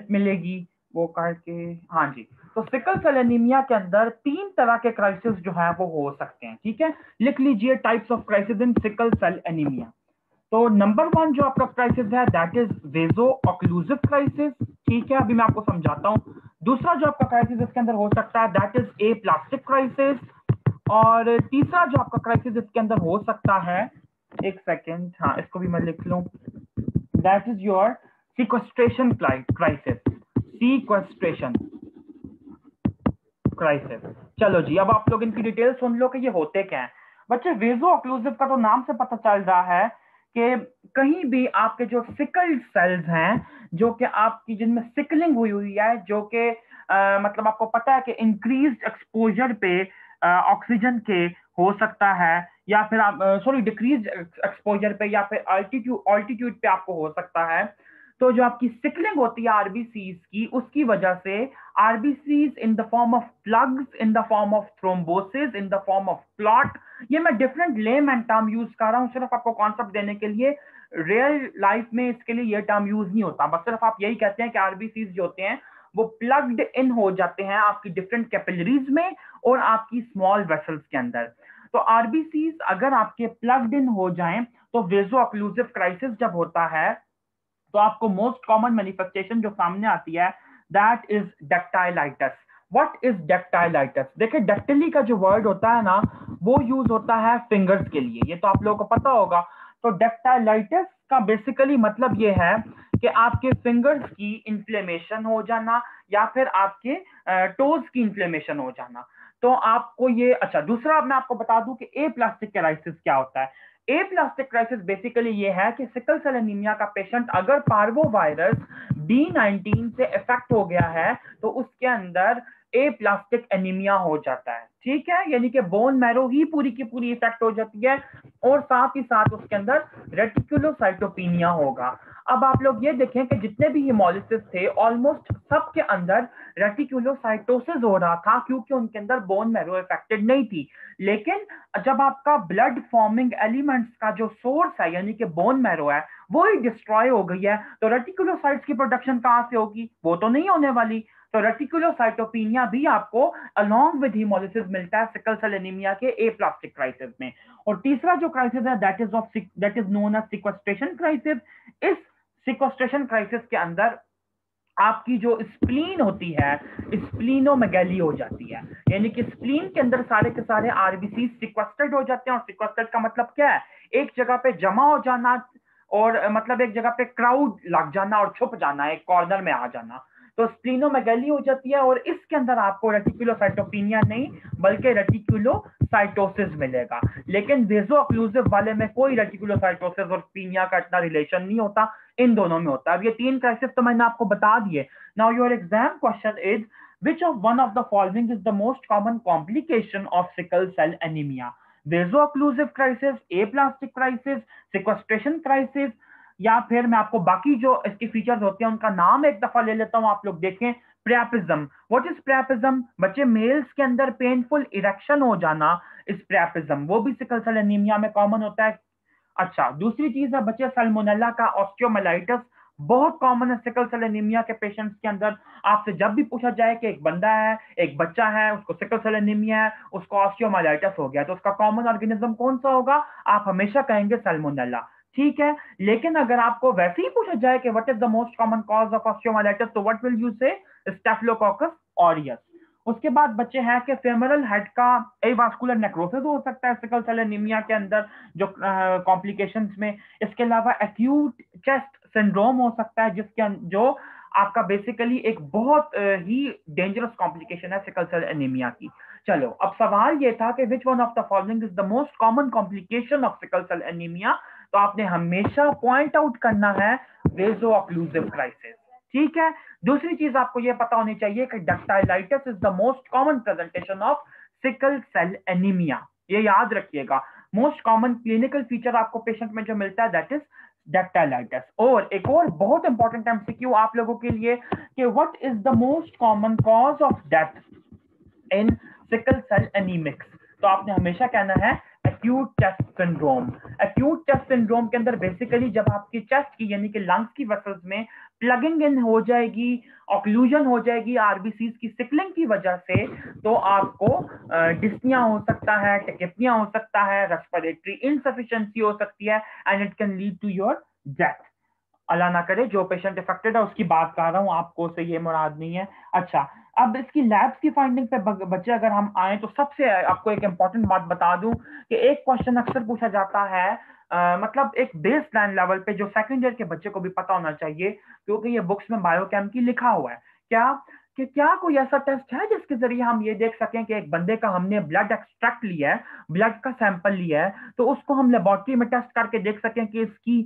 Help मिलेगी वो करके। हाँ जी, तो सिकल सेल एनीमिया के अंदर 3 तरह के क्राइसिस जो है वो हो सकते हैं, ठीक है। लिख लीजिए types of crisis in sickle cell anaemia. तो नंबर 1 जो आपका क्राइसिस है that is vaso occlusive crisis, ठीक है, अभी मैं आपको समझाता हूं। दूसरा जो आपका क्राइसिस इसके अंदर हो सकता है that is aplastic crisis. और तीसरा जो आपका क्राइसिस इसके अंदर हो सकता है, एक सेकेंड, हाँ इसको भी मैं लिख लूं, that is your sequestration crisis, sequestration crisis. चलो जी, अब आप लोग इनकी डिटेल सुन लो कि ये होते क्या है। बच्चे वेजो ऑक्लूसिव का तो नाम से पता चल रहा है कि कहीं भी आपके जो सिकल्ड सेल्स हैं, जो कि आपकी जिनमें सिकलिंग हुई हुई है, जो कि मतलब आपको पता है कि इंक्रीज्ड एक्सपोजर पे ऑक्सीजन के हो सकता है, या फिर आप सॉरी डिक्रीज एक्सपोजर पे या फिर ऑल्टीट्यूड पे आपको हो सकता है। तो जो आपकी सिकलिंग होती है आरबीसीज की, उसकी वजह से RBCs in the form of plugs, in the form of thrombosis, in the form of clot, ये मैं डिफरेंट लेमैन टर्म यूज कर रहा हूं सिर्फ आपको कॉन्सेप्ट देने के लिए। रियल लाइफ में इसके लिए ये टर्म यूज नहीं होता, बस सिर्फ आप यही कहते हैं कि आरबीसीज जो होते हैं वो प्लग्ड इन हो जाते हैं आपकी डिफरेंट कैपिलरीज में और आपकी स्मॉल वेसल्स के अंदर। तो आरबीसीज अगर आपके प्लग्ड इन हो जाएं तो वेजो ऑक्लूसिव क्राइसिस जब होता है तो आपको मोस्ट कॉमन मैनिफेस्टेशन जो सामने आती है that is dactylitis. What is dactylitis? देखिए डक्टिली का जो वर्ड होता है ना वो यूज होता है फिंगर्स के लिए, ये तो आप लोगों को पता होगा। तो डक्टाइलाइटिस का बेसिकली मतलब ये है कि आपके फिंगर्स की इंफ्लेमेशन हो जाना या फिर आपके टोज की इंफ्लेमेशन हो जाना। तो आपको ये, अच्छा दूसरा मैं आपको बता दूं कि ए प्लास्टिक क्राइसिस क्या होता है। ए प्लास्टिक क्राइसिस बेसिकली ये है कि सिकल सेल एनीमिया का पेशेंट अगर पार्वो वायरस B19 से इफेक्ट हो गया है तो उसके अंदर ए प्लास्टिक एनीमिया हो जाता है, ठीक है, यानी कि बोन मैरो ही पूरी की पूरी इफेक्ट हो जाती है और साथ ही साथ उसके अंदर रेटिकुलोसाइटोपिनिया होगा। अब आप लोग ये देखें कि जितने भी हिमोलिसिस थे ऑलमोस्ट सबके अंदर रेटिकुलोसाइटोसिस हो रहा था क्योंकि उनके अंदर बोन मैरो इफेक्टेड नहीं थी। लेकिन जब आपका ब्लड फॉर्मिंग एलिमेंट्स का जो सोर्स है यानी कि बोन मैरो है वो ही डिस्ट्रॉय हो गई है, तो रेटिकुलोसाइट्स की प्रोडक्शन कहां से होगी? वो तो नहीं होने वाली। तो रेटिकुलोसाइटोपिनिया भी आपको अलोंग विद हिमोलिसिस मिलता है सिकल सेल एनीमिया के ए प्लास्टिक क्राइसिस में। और तीसरा जो क्राइसिस है that is known as sequestration crisis. इस सिक्वेस्ट्रेशन क्राइसिस के अंदर आपकी जो स्प्लीन होती है स्प्लीनोमेगैली हो जाती है, यानी कि स्प्लीन के अंदर सारे के सारे आरबीसी सिक्वेस्टेड हो जाते हैं। और सिक्वेस्टेड का मतलब क्या है? एक जगह पे जमा हो जाना, और मतलब एक जगह पे क्राउड लग जाना और छुप जाना, एक कॉर्नर में आ जाना। तो स्प्लीनोमेगैली हो जाती है और इसके अंदर आपको रेटिकुलोसाइटोपिनिया नहीं बल्कि रेटिकुलोसाइटोसिस मिलेगा। लेकिन वेजो ऑक्लूसिव वाले में कोई रेटिकुलोसाइटोसिस और पीनिया का इतना रिलेशन नहीं होता, इन दोनों में होता है। अब ये 3 क्राइसिस तो मैंने आपको बता दिए। Now your exam question is which of one of the following is the most common complication of sickle cell anemia? Vaso-occlusive crisis, aplastic crisis, sequestration crisis, या फिर मैं आपको बाकी जो इसके फीचर्स होते हैं उनका नाम एक दफा ले लेता हूं, आप लोग देखें। Priapism, what is priapism? बच्चे मेल्स के अंदर पेनफुल इरेक्शन हो जाना इस प्रियापिज्म, वो भी सिकल सेल एनीमिया में कॉमन होता है। अच्छा दूसरी चीज है बच्चे सल्मोनेला का ऑस्टियोमाइलाइटिस, बहुत कॉमन है सिकल सेल एनीमिया के पेशेंट्स के अंदर। आपसे जब भी पूछा जाए कि एक बंदा है, एक बच्चा है, उसको सिकल सेल एनीमिया है, उसको ऑस्टियोमाइलाइटिस हो गया, तो उसका कॉमन ऑर्गेनिज्म कौन सा होगा? आप हमेशा कहेंगे सल्मोनेला, ठीक है। लेकिन अगर आपको वैसे ही पूछा जाए कि what is the most common cause of osteomyelitis, तो what will you say? Staphylococcus aureus. उसके बाद बच्चे हैं कि फेमरल हेड का एवास्कुलर नेक्रोसिस हो सकता है सिकल सेल एनीमिया के अंदर जो कॉम्प्लिकेशंस में। इसके अलावा एक्यूट चेस्ट सिंड्रोम हो सकता है जिसके जो आपका बेसिकली एक बहुत ही डेंजरस कॉम्प्लिकेशन है सिकल सेल एनीमिया की। चलो अब सवाल ये था कि which one of the following is the most common complication of sickle cell anaemia? तो आपने हमेशा पॉइंट आउट करना है वेजो ऑक्लूसिव क्राइसिस, ठीक है। दूसरी चीज आपको यह पता होनी चाहिए कि dactylitis is the most common presentation of sickle cell anaemia, ये याद रखिएगा। मोस्ट कॉमन क्लिनिकल फीचर आपको पेशेंट में जो मिलता है दैट इज डक्टाइलाइटिस। और एक और बहुत इंपॉर्टेंट एमसीक्यू आप लोगों के लिए कि what is the most common cause of death in sickle cell anaemics? तो आपने हमेशा कहना है acute chest syndrome. Acute chest syndrome के अंदर बेसिकली जब आपकी चेस्ट की यानी कि लंग्स की वेसल्स में प्लगिंग इन हो जाएगी, ऑक्लूजन हो जाएगी आरबीसीज की सिकलिंग की वजह से, तो आपको डिस्निया हो सकता है, टेकिपनिया हो सकता है, रेस्पिरेटरी इनसफिशिएंसी हो सकती है, and it can lead to your death. अल्लाह ना करे, जो पेशेंट इफेक्टेड है उसकी बात कर रहा हूँ, आपको से ये मुराद नहीं है। अच्छा, अब इसकी लैब्स की फाइंडिंग पे बच्चे अगर हम आए तो सबसे आपको एक इंपॉर्टेंट बात बता दूं कि एक क्वेश्चन अक्सर पूछा जाता है, मतलब एक बेस लाइन लेवल पे जो सेकंड ईयर के बच्चे को भी पता होना चाहिए, क्योंकि ये बुक्स में बायोकेम की लिखा हुआ है क्या, कि क्या कोई ऐसा टेस्ट है जिसके जरिए हम ये देख सकें कि एक बंदे का हमने ब्लड एक्सट्रैक्ट लिया है, ब्लड का सैंपल लिया है, तो उसको हम लेबोरेटरी में टेस्ट करके देख सकें कि इसकी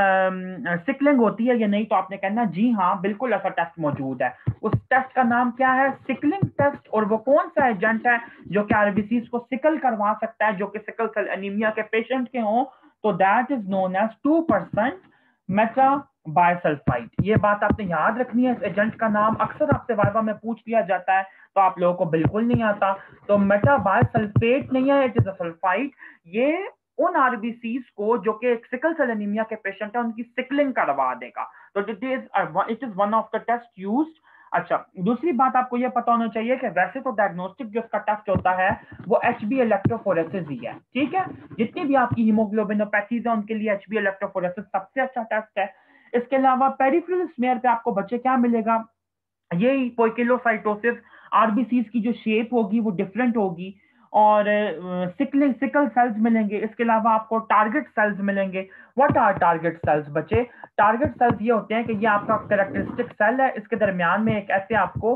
सिकलिंग होती है या नहीं। तो आपने कहना जी हाँ, बिल्कुल ऐसा टेस्ट मौजूद है। उस टेस्ट का नाम क्या है? Sickling test. और वो कौन सा एजेंट है जो कि आरबीसीज को सिकल करवा सकता है, जो कि सिकल सेल एनीमिया के पेशेंट के हों? तो that is known as 2% metabisulphite. ये बात आपने याद रखनी है। इस एजेंट का नाम अक्सर आपसे वाइवा में पूछ लिया जाता है, तो आप लोगों को बिल्कुल नहीं आता। तो मेटा बायसल्फेट नहीं है, इट इज अ सल्फाइड। ये उन आरबीसीज को जो कि सिकल सेल एनीमिया के पेशेंट है उनकी सिकलिंग करवा देगा। तो it is one of the test used. अच्छा, दूसरी बात आपको यह पता होना चाहिए कि वैसे तो डायग्नोस्टिक जो इसका टेस्ट होता है वो एचबी इलेक्ट्रोफोरेसिस ही है, ठीक है। जितनी भी आपकी हीमोग्लोबिनोपैथीज है उनके लिए एचबी इलेक्ट्रोफोरेसिस सबसे अच्छा टेस्ट है। इसके अलावा पेरिफेरल स्मेयर पे आपको बच्चे क्या मिलेगा? यही पोइकिलोसाइटोसिस, आरबीसीज की जो शेप होगी वो डिफरेंट होगी, और सिकल सेल्स मिलेंगे। इसके अलावा आपको टारगेट सेल्स मिलेंगे। व्हाट आर टारगेट सेल्स बच्चे? टारगेट सेल्स ये होते हैं कि ये आपका कैरेक्टरिस्टिक सेल है, इसके दरमियान में एक ऐसे आपको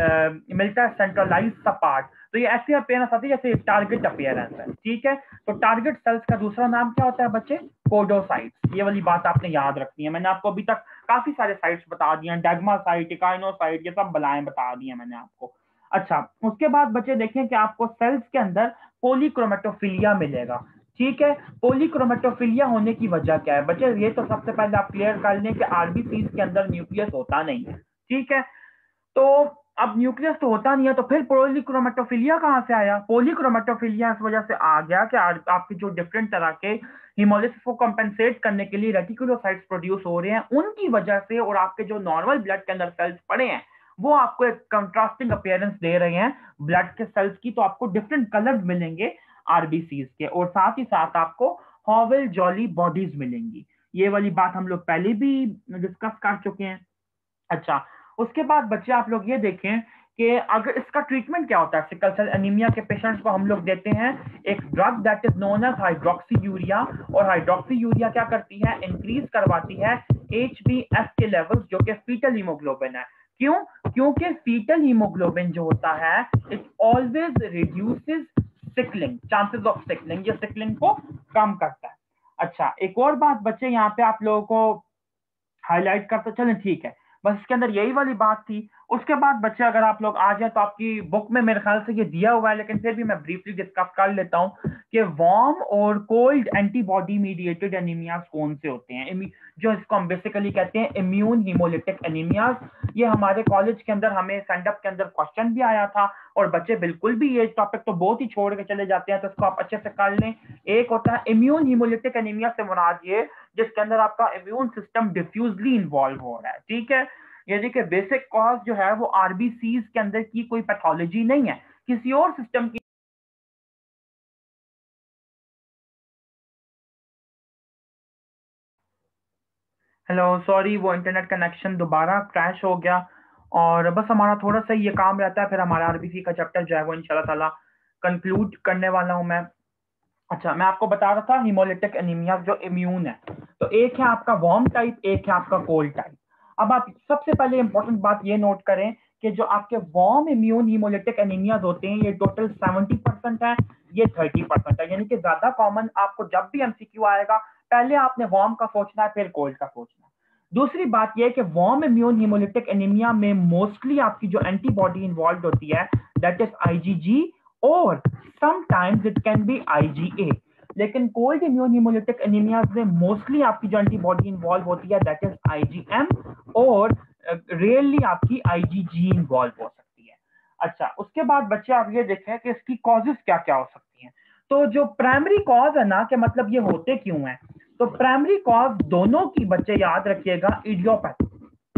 मिलता है सेंट्रलाइज सा पार्ट, तो ये ऐसे अपियरेंस आती है जैसे टारगेट अपियरेंस है, ठीक है। तो टारगेट सेल्स का दूसरा नाम क्या होता है बच्चे? कोडोसाइट्स। ये वाली बात आपने याद रखनी है। मैंने आपको अभी तक काफी सारे साइट्स बता दिए हैं, डैग्मा साइट, इकाइनोसाइट, ये सब बलाएं बता दी हैं मैंने आपको। अच्छा, उसके बाद बच्चे देखें कि आपको सेल्स के अंदर पॉलीक्रोमेटोफिलिया मिलेगा, ठीक है। पॉलीक्रोमेटोफिलिया होने की वजह क्या है बच्चे? ये तो सबसे पहले आप क्लियर कर लें कि आरबीसीज के अंदर न्यूक्लियस होता नहीं है, ठीक है। तो अब न्यूक्लियस तो होता नहीं है, तो फिर पॉलीक्रोमेटोफिलिया कहां से आया? पॉलीक्रोमेटोफिलिया इस वजह से आ गया कि आपके जो डिफरेंट तरह के हिमोलिसिस को कंपेंसेट करने के लिए रेटिकुलोसाइट्स प्रोड्यूस हो रहे हैं उनकी वजह से, और आपके जो नॉर्मल ब्लड के अंदर सेल्स पड़े हैं वो आपको एक कंट्रास्टिंग अपीयरेंस दे रहे हैं ब्लड के सेल्स की, तो आपको डिफरेंट कलर्स मिलेंगे आरबीसीज के, और साथ ही साथ आपको हॉवेल जॉली बॉडीज मिलेंगी। ये वाली बात हम लोग पहले भी डिस्कस कर चुके हैं। अच्छा, उसके बाद बच्चे आप लोग ये देखें कि अगर इसका ट्रीटमेंट क्या होता है, सिकल सेल एनीमिया के पेशेंट्स को हम लोग देते हैं एक drug that is known as hydroxyurea. और हाइड्रोक्सी यूरिया क्या करती है? इंक्रीज करवाती है एचबीएफ के लेवल्स, जो कि फीटल हीमोग्लोबिन है। क्यों? क्योंकि फीटल हीमोग्लोबिन जो होता है it always reduces sickling, chances of sickling, ये सिकलिंग को कम करता है। अच्छा, एक और बात बच्चे यहाँ पे आप लोगों को हाईलाइट करते चलें, ठीक है, बस इसके अंदर यही वाली बात थी। उसके बाद बच्चे अगर आप लोग आ जाए तो आपकी बुक में मेरे ख्याल से ये दिया हुआ है, लेकिन फिर भी मैं ब्रीफली डिस्कस कर लेता हूं कि वार्म और कोल्ड एंटीबॉडी मीडिएटेड एनीमियाज कौन से होते हैं, जो इसको हम बेसिकली कहते हैं इम्यून हीमोलिटिक एनीमियाज। ये हमारे कॉलेज के अंदर हमें सेंडअप के अंदर क्वेश्चन भी आया था, और बच्चे बिल्कुल भी ये टॉपिक तो बहुत ही छोड़ के चले जाते हैं, तो इसको आप अच्छे से कर लें। एक होता है इम्यून हीमोलिटिक एनीमिया से मुराद ये जिसके अंदर आपका इम्यून सिस्टम डिफ्यूजली इन्वॉल्व हो रहा है, ठीक है। यानी कि बेसिक कॉज जो है वो आरबीसीज के अंदर की कोई पैथोलॉजी नहीं है, किसी और सिस्टम की। हेलो, सॉरी, वो इंटरनेट कनेक्शन दोबारा क्रैश हो गया, और बस हमारा थोड़ा सा ये काम रहता है, फिर हमारा आरबीसी का चैप्टर जो है वो इंशाल्लाह ताला कंक्लूड करने वाला हूं मैं। अच्छा, मैं आपको बता रहा था हिमोलिटिक एनीमिया जो इम्यून है, तो एक है आपका वार्म टाइप, एक है आपका कोल्ड टाइप। अब आप सबसे पहले इंपॉर्टेंट बात ये नोट करें कि जो आपके वार्म इम्यून हिमोलिटिक एनीमियाज होते हैं ये टोटल 70% है, ये 30% है। यानी कि ज्यादा कॉमन आपको जब भी एमसीक्यू आएगा पहले आपने वार्म का सोचना है, फिर कोल्ड का सोचना है। दूसरी बात यह कि वार्म इम्यून हिमोलिटिक एनीमिया में मोस्टली आपकी जो एंटीबॉडी इन्वॉल्व होती है दैट इज आईजीजी, और sometimes it can be IgA. लेकिन कोल्ड इम्यून हिमोलिटिक एनीमिया में मोस्टली आपकी जो एंटीबॉडी इन्वॉल्व होती है दैट इज आईजीएम, और रेयरली आपकी आईजीजी इन्वॉल्व हो सकती है। अच्छा, उसके बाद बच्चे आप ये देखें कि इसकी कॉजेस क्या क्या हो सकती हैं। तो जो प्राइमरी कॉज है ना, कि मतलब ये होते क्यों है, तो प्राइमरी कॉज दोनों की बच्चे याद रखिएगा इडियोपैथी,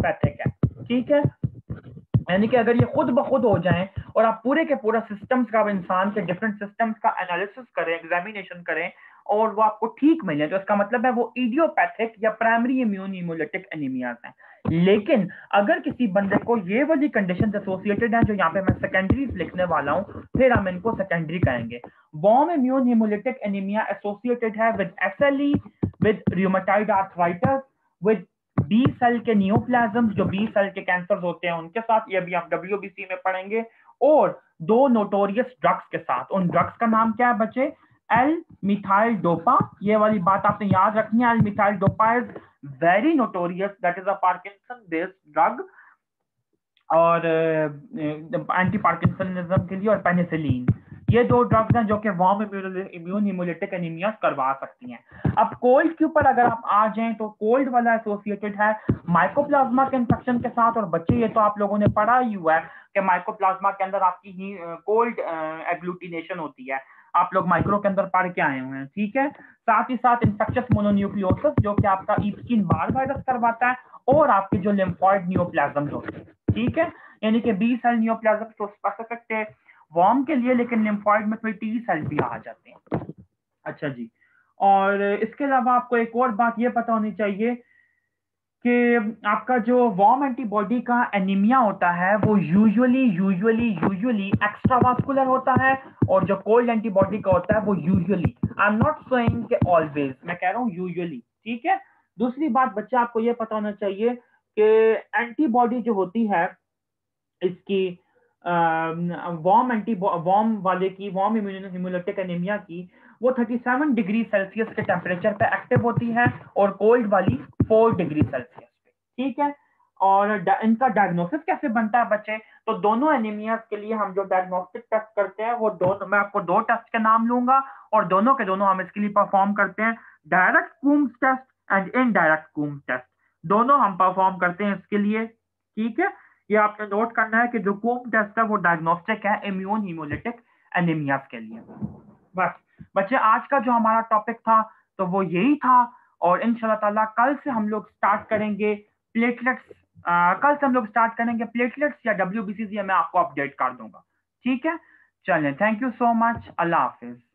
इडियोपैथिक है, ठीक है। यानी कि अगर ये खुद ब खुद हो जाएं और आप पूरे के पूरा सिस्टम्स का, इंसान के डिफरेंट सिस्टम्स का एनालिसिस करें, एग्जामिनेशन करें और वो आपको ठीक मिले, तो इसका मतलब है वो इडियोपैथिक या प्राइमरी इम्यून हीमोलिटिक एनीमियाज हैं। लेकिन अगर किसी बंदे को ये वाली कंडीशन एसोसिएटेड है, जो यहाँ पे मैं सेकेंडरीज लिखने वाला हूँ, फिर हम इनको सेकेंडरी कहेंगे। Warm immune haemolytic anaemia associated है with SLE, with rheumatoid arthritis, with B cell के नियोप्लाज्म, जो बी सेल के कैंसर होते हैं उनके साथ, ये भी आप डब्ल्यूबीसी में पढ़ेंगे, और दो नोटोरियस ड्रग्स के साथ। उन ड्रग्स का नाम क्या है बच्चे? एल मिथाइल डोपा, ये वाली बात आपने याद रखनी है। L methyl dopa is very notorious, that is a Parkinson based drug, और एंटी पार्किंसनिज्म के लिए, और पेनिसिलिन, ये दो ड्रग्स हैं जो कि वार्म इम्यून हीमोलिटिक एनीमिया करवा सकती हैं। अब कोल्ड के ऊपर अगर आप आ जाएं तो कोल्ड वाला एसोसिएटेड है माइकोप्लाज्मा के इन्फेक्शन के साथ। और बच्चे ये तो आप लोगों ने पढ़ा ही हुआ है कि माइकोप्लाज्मा के अंदर आपकी ही कोल्ड एग्लूटिनेशन होती है, आप लोग माइक्रो के अंदर पढ़ के आए हुए हैं, ठीक है। साथ ही साथ इन्फेक्शियस मोनोन्यूक्लियोसिस, जो कि आपका ईपस्टीन बार वायरस करवाता है, और आपके जो लिम्फॉइड नियोप्लाज्म होते हैं, ठीक है। यानी कि बी सेल नियोप्लाज्म तो स्पेसिफिक थे वॉर्म के लिए, लेकिन लिम्फॉइड में फिर टी सेल भी आ जाते हैं। अच्छा जी, और इसके अलावा आपको एक और बात ये पता होनी चाहिए कि आपका जो वार्म एंटीबॉडी का एनीमिया होता है वो यूजुअली एक्स्ट्रावास्कुलर होता है, और जो कोल्ड एंटीबॉडी का होता है वो usually, I am not saying कि ऑलवेज, मैं कह रहा हूँ यूजुअली, ठीक है। दूसरी बात बच्चा आपको ये पता होना चाहिए कि एंटीबॉडी जो होती है इसकी वार्म वाले की, वार्म इम्यूनोहिमोलिटिक एनीमिया की, वो 37 डिग्री सेल्सियस के टेम्परेचर पे एक्टिव होती है, और कोल्ड वाली 4 डिग्री सेल्सियस पे, ठीक है। और इनका डायग्नोसिस कैसे बनता है बच्चे? तो दोनों एनीमिया के लिए हम जो डायग्नोस्टिक टेस्ट करते हैं वो दोनों, मैं आपको दो टेस्ट के नाम लूंगा, और दोनों के दोनों हम इसके लिए परफॉर्म करते हैं। Direct Coombs test and indirect Coombs test, दोनों हम परफॉर्म करते हैं इसके लिए, ठीक है। ये आपने नोट करना है कि जो कूम टेस्ट है वो डायग्नोस्टिक है इम्यून हीमोलिटिक एनीमिया के लिए। बस बच्चे, आज का जो हमारा टॉपिक था तो वो यही था, और इंशाल्लाह ताला कल से हम लोग स्टार्ट करेंगे प्लेटलेट्स। कल से हम लोग स्टार्ट करेंगे प्लेटलेट्स या डब्ल्यूबीसी, मैं आपको अपडेट कर दूंगा, ठीक है। चलें, थैंक यू सो मच, अल्लाह हाफिज।